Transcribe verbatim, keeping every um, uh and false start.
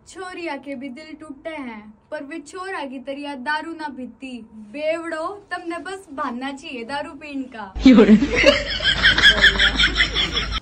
छोरिया के भी दिल टूटे हैं पर वे छोरा की तरिया दारू ना पीती। बेवड़ो, तुमने बस भानना चाहिए दारू पीन का।